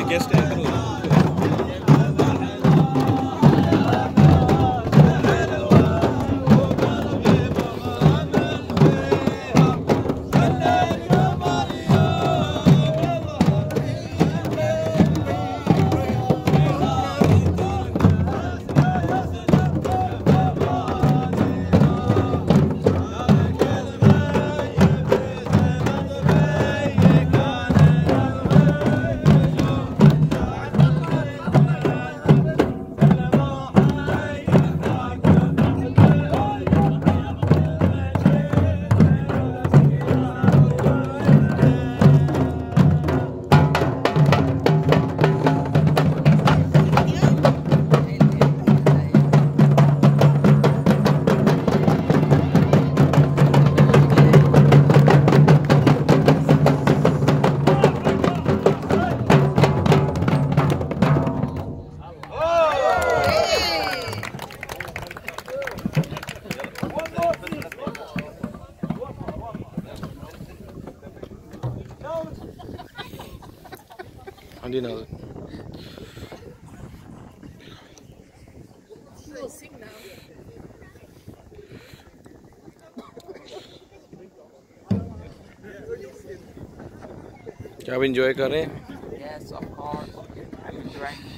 Guest है करो Andy knows it. We'll sing now. क्या आप enjoy कर रहे हैं? Yes, of course. I'm enjoying.